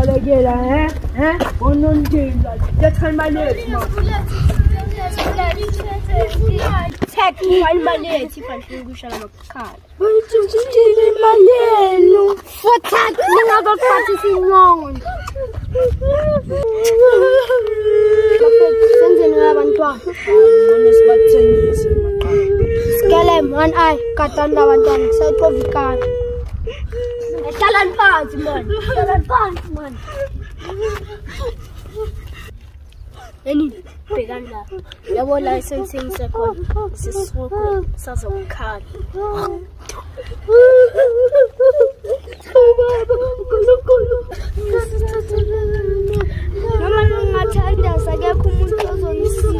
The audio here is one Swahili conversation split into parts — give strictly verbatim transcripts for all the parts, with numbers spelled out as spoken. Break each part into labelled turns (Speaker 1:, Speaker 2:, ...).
Speaker 1: balekela, eh? Eh? Ononkinga. Let's find my legs, man. Take my legs if I think we shall have a car. But you didn't my leg. What's happening? I got practicing wrong. Skele man ay katanda bantwana sayiprovikana. Ehlala phansi man. Ehlala phansi man. Eni bhekani la. Yabo license ngisekhona. Sisuku sazokhala. Noma ngingathanda sakekho umuntu ozongisiza.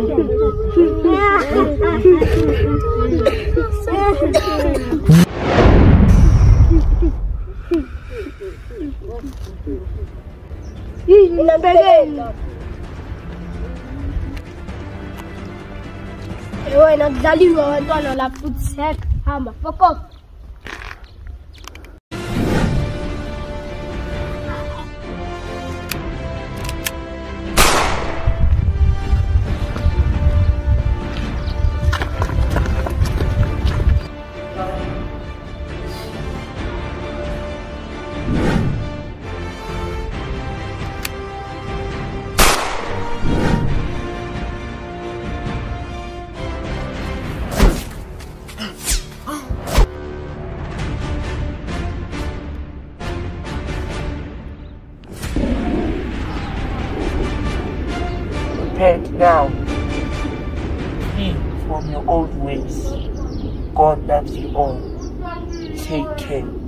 Speaker 1: Nabekela. Wena kudlaliwe abantwana la futhi hamba fuck off.
Speaker 2: Repent now. Flee from your old ways. God loves you all. Take care.